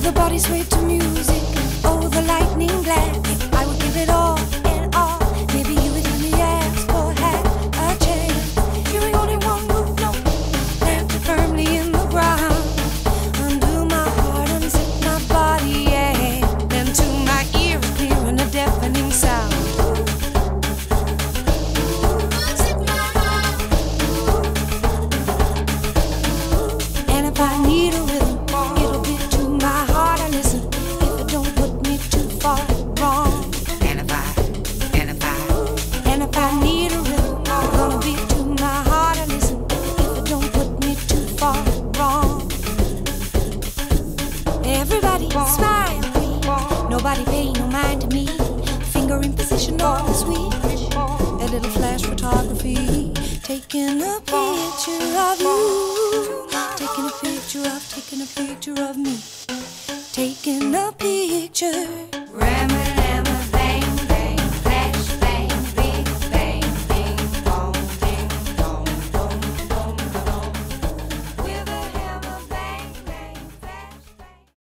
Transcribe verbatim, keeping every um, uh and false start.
the body sway to music. Oh, the lightning glad. I would give it all and all. Maybe you would only ask for half a chance. Hearing only one move, no, planted firmly in the ground. Undo my heart, unzip my body, yeah. Then to my ears, clearing a deafening sound. Unzip my heart. And if I need a rhythm, it'll be to my heart I listen. If it don't put me too far wrong. And if I, and if I, and if I need a rhythm, it's gonna be to my heart I listen. If it don't put me too far wrong. Everybody smile, please. Nobody pay no mind to me. Finger in position on the sweet. A little flash photography. Taking a picture of you. Taking a picture of, taking a picture of me. Taking a picture.